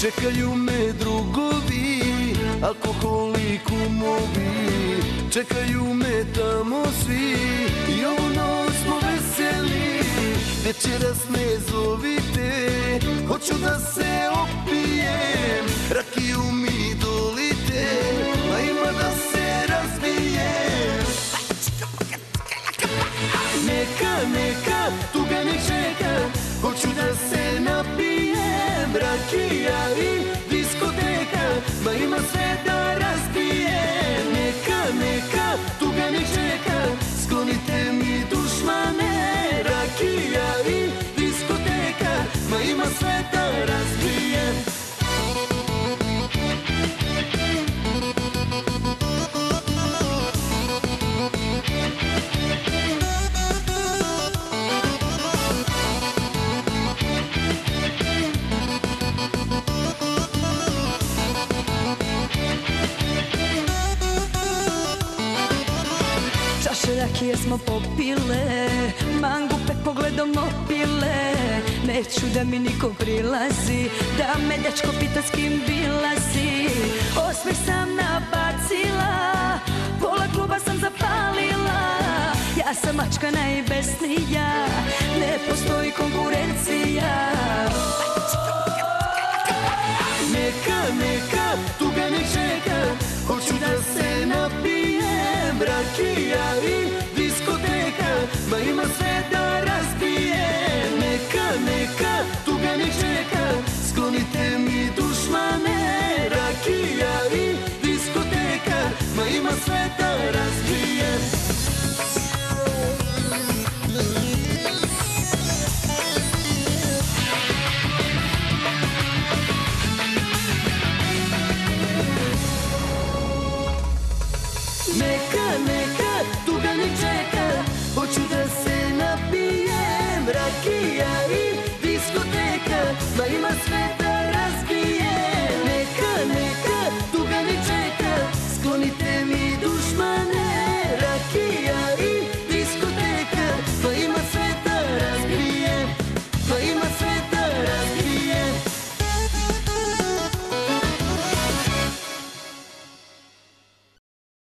Čekaju me drugovi, alkoholi, kumovi. Čekaju me tamo svi i ovu noć smo veseli. Večeras me zovite, hoću da se opijem. Rakiju mi dolite, a ima da se razbijem. Neka, tuga ne čeka, hoću da se napijem. Rakija i diskoteka, ma ima sve da razbijem. Neka, tuga ne čeka, sklonite mi dušmane. Rakija i diskoteka, ma ima sve da razbijem. Rakije smo popile, mangupe pogledom opile. Neću da mi niko prilazi, da me dečko pita s kim bila si. Osmeh sam nabacila, pola kluba sam zapalila. Ja sam mačka najbesnija, ne postoji ko